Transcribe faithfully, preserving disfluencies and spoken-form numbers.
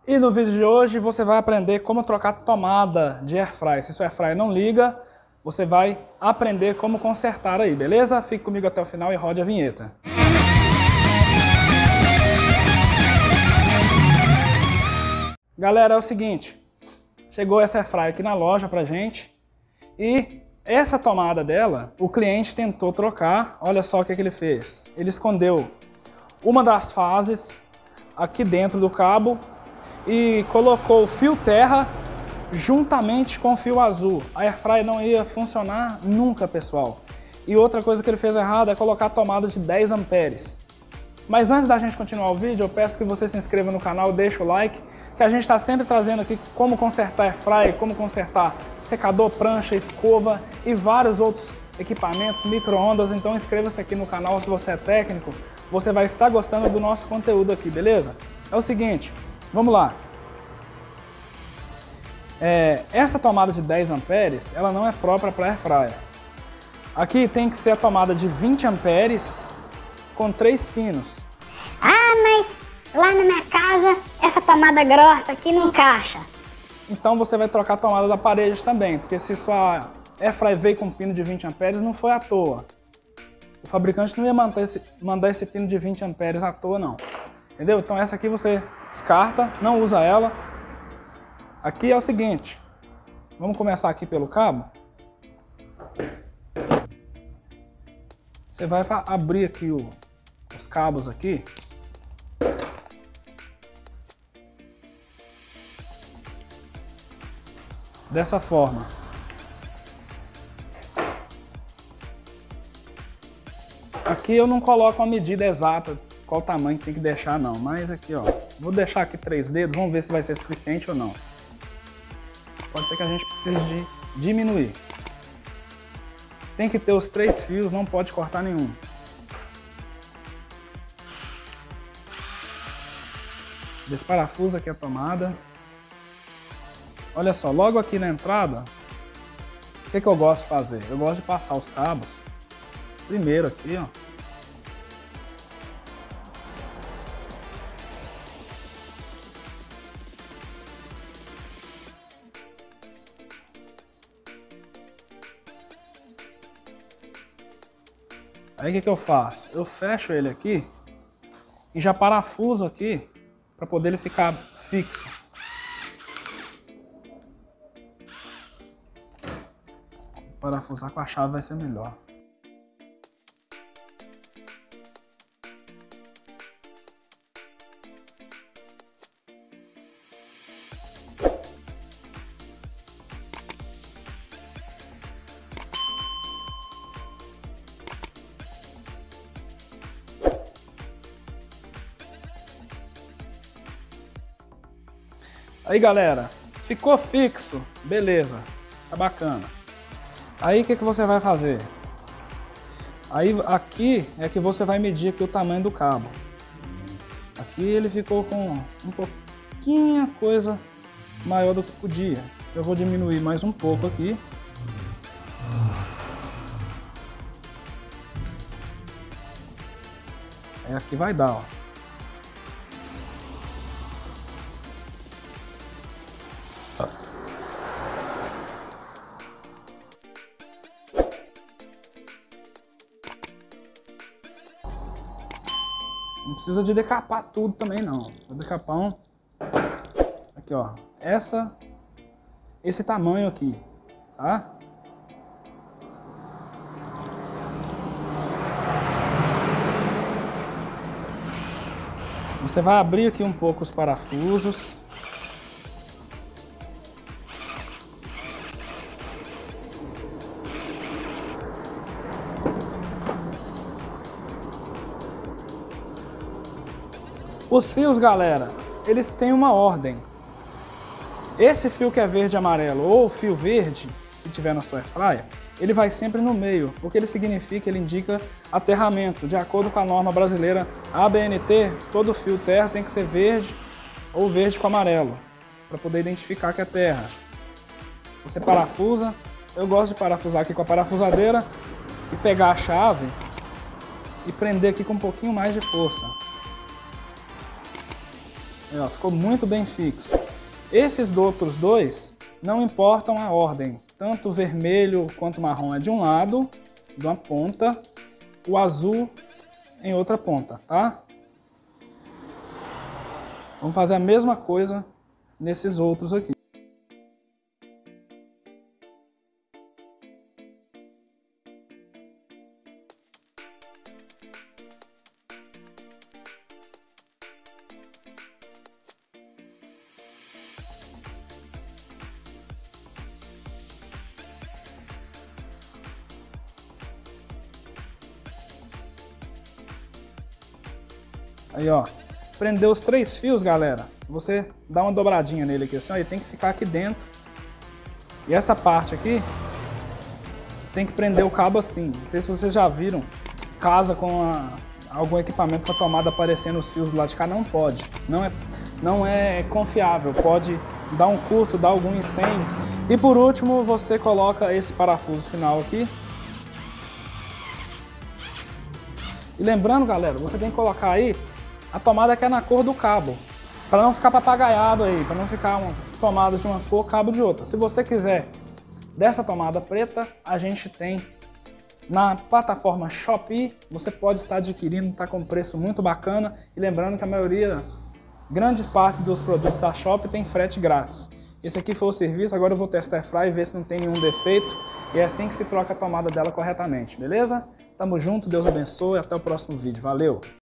E no vídeo de hoje você vai aprender como trocar tomada de airfryer. Se sua airfryer não liga, você vai aprender como consertar aí, beleza? Fique comigo até o final e rode a vinheta. Galera, é o seguinte, chegou essa airfryer aqui na loja pra gente e essa tomada dela, o cliente tentou trocar, olha só o que, que ele fez. Ele escondeu uma das fases aqui dentro do cabo e colocou o fio terra juntamente com o fio azul. A airfryer não ia funcionar nunca, pessoal. E outra coisa que ele fez errado é colocar a tomada de dez amperes. Mas antes da gente continuar o vídeo, eu peço que você se inscreva no canal, deixe o like, que a gente está sempre trazendo aqui como consertar airfryer, como consertar secador, prancha, escova e vários outros equipamentos, micro-ondas. Então inscreva-se aqui no canal se você é técnico, você vai estar gostando do nosso conteúdo aqui, beleza? É o seguinte, vamos lá. É, essa tomada de dez amperes, ela não é própria para airfryer. Aqui tem que ser a tomada de vinte amperes com três pinos. Ah, mas lá na minha casa, essa tomada grossa aqui não encaixa. Então você vai trocar a tomada da parede também, porque se sua airfryer veio com um pino de vinte amperes, não foi à toa. O fabricante não ia mandar esse, mandar esse pino de vinte amperes à toa, não. Entendeu? Então essa aqui você descarta, não usa ela. Aqui é o seguinte, vamos começar aqui pelo cabo. Você vai abrir aqui o, os cabos aqui. Dessa forma. Aqui eu não coloco a medida exata, qual tamanho que tem que deixar não, mas aqui ó, vou deixar aqui três dedos, vamos ver se vai ser suficiente ou não. Pode ser que a gente precise de diminuir. Tem que ter os três fios, não pode cortar nenhum. Desparafusa aqui a tomada. Olha só, logo aqui na entrada, o que, que eu gosto de fazer? Eu gosto de passar os cabos primeiro aqui, ó. Aí o que, que eu faço? Eu fecho ele aqui e já parafuso aqui para poder ele ficar fixo. Parafusar com a chave vai ser melhor. Aí galera, ficou fixo, beleza, tá bacana. Aí o que, que você vai fazer? Aí aqui é que você vai medir aqui o tamanho do cabo. Aqui ele ficou com um pouquinho coisa maior do que podia. Eu vou diminuir mais um pouco aqui. Aí aqui vai dar, ó. Não precisa de decapar tudo também não. Vou decapar um. Aqui ó. Essa. Esse tamanho aqui. Tá? Você vai abrir aqui um pouco os parafusos. Os fios, galera, eles têm uma ordem. Esse fio que é verde e amarelo, ou o fio verde, se tiver na sua airfryer, ele vai sempre no meio. O que ele significa? Ele indica aterramento. De acordo com a norma brasileira A B N T, todo fio terra tem que ser verde ou verde com amarelo, para poder identificar que é terra. Você parafusa. Eu gosto de parafusar aqui com a parafusadeira e pegar a chave e prender aqui com um pouquinho mais de força. Aí, ó, ficou muito bem fixo. Esses outros dois não importam a ordem, tanto o vermelho quanto o marrom é de um lado, de uma ponta, o azul em outra ponta, tá? Vamos fazer a mesma coisa nesses outros aqui. Aí, ó, prendeu os três fios, galera. Você dá uma dobradinha nele aqui, assim, ó, ele tem que ficar aqui dentro. E essa parte aqui, tem que prender o cabo assim. Não sei se vocês já viram, casa com a, algum equipamento com a tomada aparecendo os fios do lado de cá, não pode. Não é, não é confiável, pode dar um curto, dar algum incêndio. E por último, você coloca esse parafuso final aqui. E lembrando, galera, você tem que colocar aí a tomada que é na cor do cabo, para não ficar papagaiado aí, para não ficar uma tomada de uma cor, cabo de outra. Se você quiser dessa tomada preta, a gente tem na plataforma Shopee, você pode estar adquirindo, está com preço muito bacana. E lembrando que a maioria, grande parte dos produtos da Shopee tem frete grátis. Esse aqui foi o serviço, agora eu vou testar a Airfryer e ver se não tem nenhum defeito. E é assim que se troca a tomada dela corretamente, beleza? Tamo junto, Deus abençoe, até o próximo vídeo. Valeu!